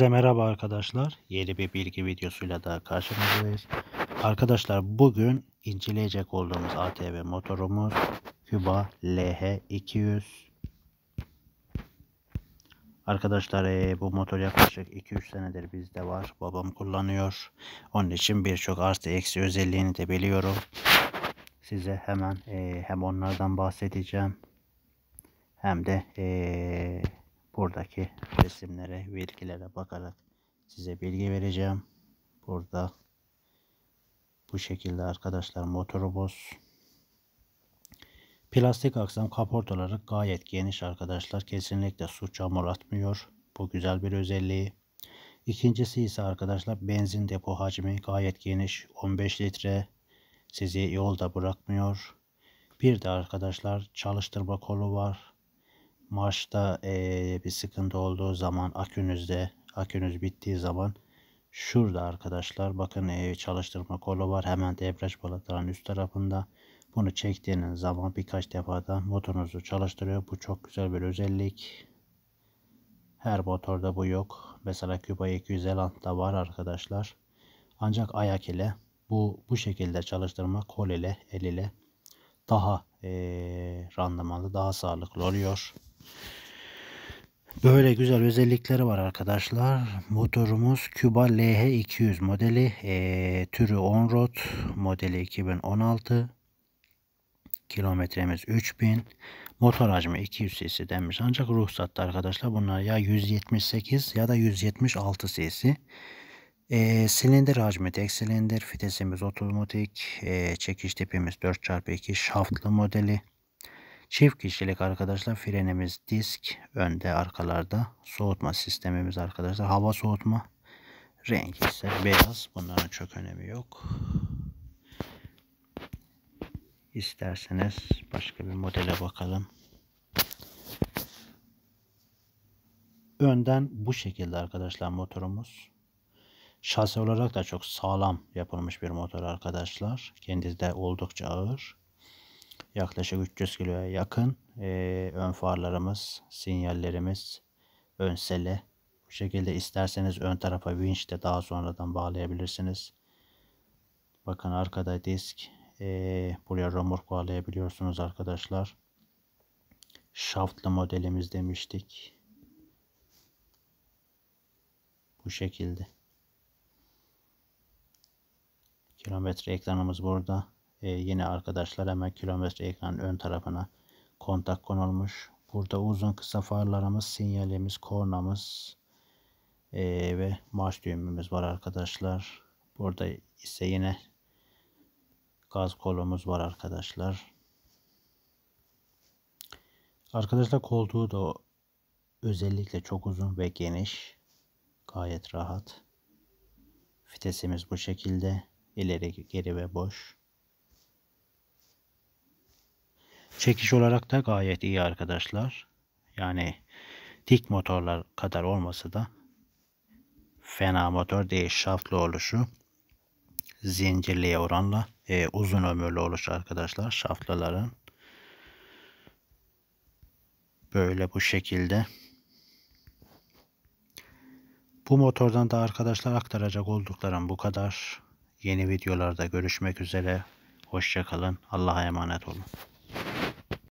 Herkese merhaba arkadaşlar. Yeni bir bilgi videosuyla daha karşınızdayız. Arkadaşlar bugün inceleyecek olduğumuz ATV motorumuz Kuba LH200. Arkadaşlar bu motor yaklaşık 2-3 senedir bizde var. Babam kullanıyor. Onun için birçok artı eksi özelliğini de biliyorum. Size hemen hem onlardan bahsedeceğim. Hem de buradaki resimlere, bilgilere bakarak size bilgi vereceğim. Burada bu şekilde arkadaşlar motorumuz. Plastik aksam kaport olarak gayet geniş arkadaşlar. Kesinlikle su çamur atmıyor. Bu güzel bir özelliği. İkincisi ise arkadaşlar benzin depo hacmi gayet geniş. 15 litre sizi yolda bırakmıyor. Bir de arkadaşlar çalıştırma kolu var. Marşta bir sıkıntı olduğu zaman akünüz bittiği zaman şurada arkadaşlar bakın çalıştırma kolu var. Hemen debriyaj balatlarının üst tarafında. Bunu çektiğiniz zaman birkaç defada motorunuzu çalıştırıyor. Bu çok güzel bir özellik. Her motorda bu yok. Mesela Kuba 250'da var arkadaşlar. Ancak ayak ile bu şekilde çalıştırma kol ile el ile daha randımanlı, daha sağlıklı oluyor. Böyle güzel özellikleri var arkadaşlar. Motorumuz Kuba LH200 modeli. Türü on-road modeli 2016. Kilometremiz 3000. Motor hacmi 200 cc denmiş. Ancak ruhsatta arkadaşlar bunlar ya 178 ya da 176 cc. Silindir hacmi tek silindir. Vitesimiz otomatik. Çekiş tipimiz 4x2 şaftlı modeli. Çift kişilik arkadaşlar. Frenimiz disk önde, arkalarda. Soğutma sistemimiz arkadaşlar hava soğutma. Rengi ise beyaz. Bunların çok önemi yok. İsterseniz başka bir modele bakalım. Önden bu şekilde arkadaşlar motorumuz. Şasi olarak da çok sağlam yapılmış bir motor arkadaşlar. Kendisi de oldukça ağır. Yaklaşık 300 kiloya yakın. Ön farlarımız, sinyallerimiz, ön sele. Bu şekilde isterseniz ön tarafa vinç de daha sonradan bağlayabilirsiniz. Bakın arkada disk. Buraya römork bağlayabiliyorsunuz arkadaşlar. Şaftlı modelimiz demiştik. Bu şekilde. Kilometre ekranımız burada. Yine arkadaşlar hemen kilometre ekranın ön tarafına kontak konulmuş. Burada uzun kısa farlarımız, sinyalimiz, kornamız ve marş düğümümüz var arkadaşlar. Burada ise yine gaz kolumuz var arkadaşlar. Arkadaşlar koltuğu da özellikle çok uzun ve geniş. Gayet rahat. Vitesimiz bu şekilde. İleri geri ve boş. Çekiş olarak da gayet iyi arkadaşlar. Yani dik motorlar kadar olmasa da fena motor değil. Şaftlı oluşu zincirliye oranla uzun ömürlü oluşu arkadaşlar şaftlıların. Böyle bu şekilde. Bu motordan da arkadaşlar aktaracak olduklarım bu kadar. Yeni videolarda görüşmek üzere. Hoşça kalın. Allah'a emanet olun.